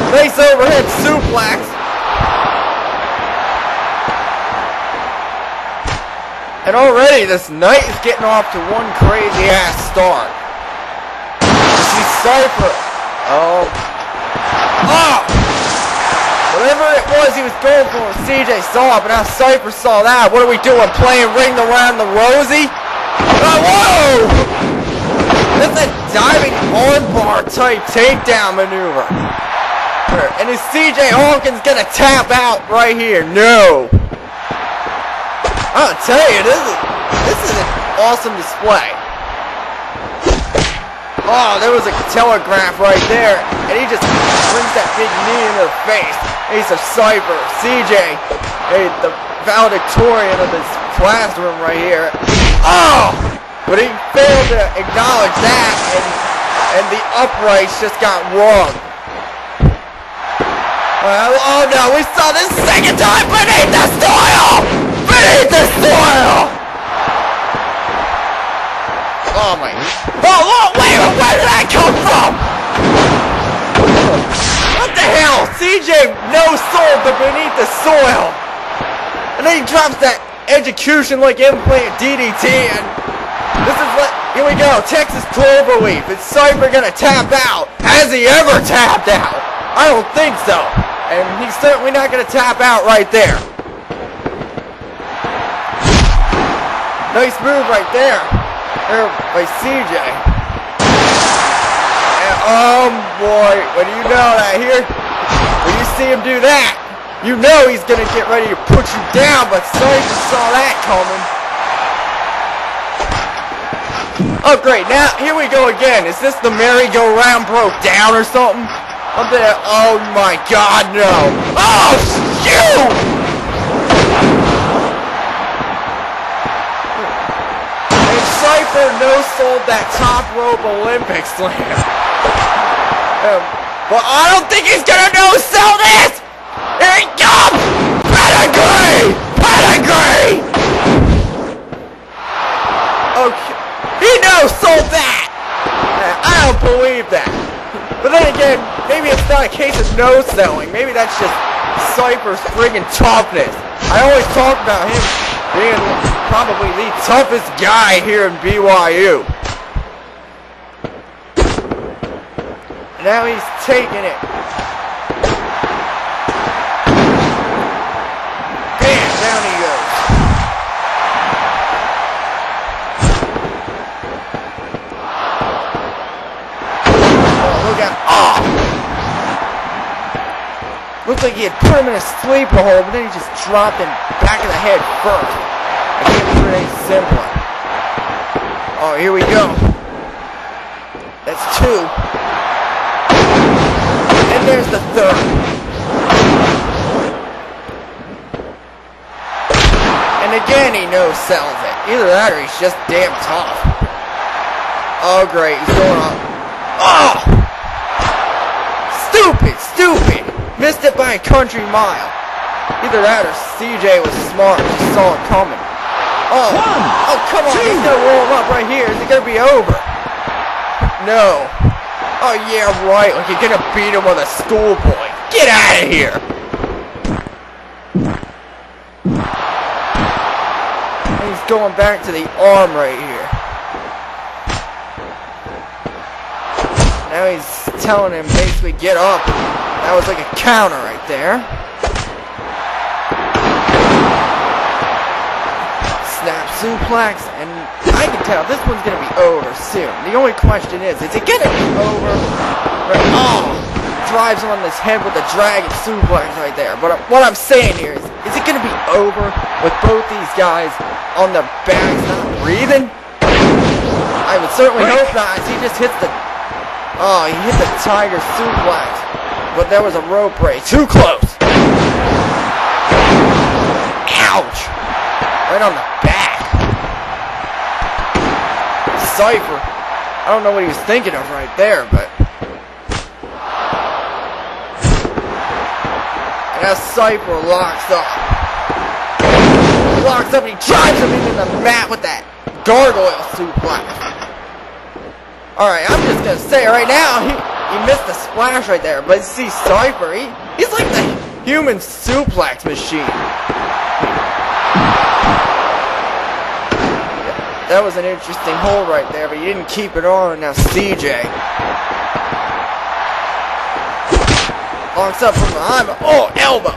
Nice overhead suplex. And already this night is getting off to one crazy ass start. See Cypher. Oh. Whatever it was he was going for, CJ saw it, but now Cypher saw that. What are we doing? Playing Ring Around the Rosie? Oh, whoa! That's a diving armbar type takedown maneuver. And is CJ Hawkins gonna tap out right here? No. I'll tell you, this is an awesome display. Oh, there was a telegraph right there, and he just brings that big knee into the face. Ace of Cypher, CJ, hey, the valedictorian of this classroom right here. Oh! But he failed to acknowledge that, and the uprights just got wrong. Oh no, we saw this second time beneath the soil! Beneath the soil! Oh my. Oh, wait, where did that come from? What the hell? CJ no-sold the beneath the soil. And then he drops that execution like implant DDT, and this is what, here we go, Texas Cloverleaf. Is Cypher gonna tap out? Has he ever tapped out? I don't think so. And he's certainly not gonna tap out right there. Nice move right there. There by CJ. And, oh boy, when you know that here, when you see him do that, you know he's gonna get ready to put you down, but Cypher saw that coming. Oh great, now here we go again. Is this the merry-go-round broke down or something? I'm there, oh my god, no. Oh shoot! Cypher no-sold that top rope Olympic slam. But I don't think he's gonna no-sell this! Here he comes! Pedigree! Pedigree! Okay. He no-sold that! I don't believe that. But then again, maybe it's not a case of no-selling. Maybe that's just Cypher's friggin' toughness. I always talk about him being probably the toughest guy here in BYU. Now he's taking it. Bam! Down he goes. Oh, look at... Oh! Looks like he had put him in a sleeper hold, but then he just dropped him back of the head first. I can't put it any simpler. Oh, here we go. That's two. And there's the third. And again he no-sells it. Either that or he's just damn tough. Oh great, he's going on. Oh! Stupid, stupid! Missed it by a country mile. Either that or CJ was smart, just saw it coming. Oh, oh come on, he's gonna roll him up right here. Is it gonna be over? No. Oh yeah, right, like you're gonna beat him with a schoolboy. Get out of here! And he's going back to the arm right here. Now he's telling him basically get up. That was like a counter right there. Snap suplex, and I can tell this one's gonna be over soon. The only question is it gonna be over? Right. Oh, drives him on his head with the dragon suplex right there. But what I'm saying here is it gonna be over with both these guys on their backs not breathing? I would certainly hope not, as he just hits the... Oh, he hit the tiger suplex. But there was a rope break. Too close! Ouch! Right on the back. Cypher. I don't know what he was thinking of right there, but... And as Cypher locks up. He locks up and he drives him into the mat with that gargoyle suplex. Alright, I'm just gonna say right now, He missed the splash right there, but see Cypher, he's like the human suplex machine. That was an interesting hold right there, but he didn't keep it on. Now CJ locks up from behind, but oh, elbow.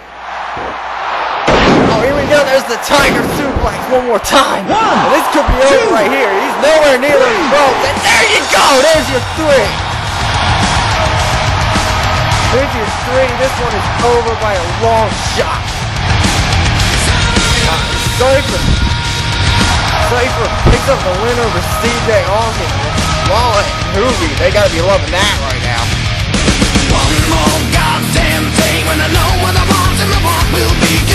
Oh, here we go. There's the Tiger suplex one more time. And this could be over right here. He's nowhere near those ropes. And there you go. There's your 3. There's your 3. This one is over by a long shot. Cypher picks up the win over CJ Austin. Lawler and Hoovy, they gotta be loving that right now. One more goddamn day when I know what I want and the want will be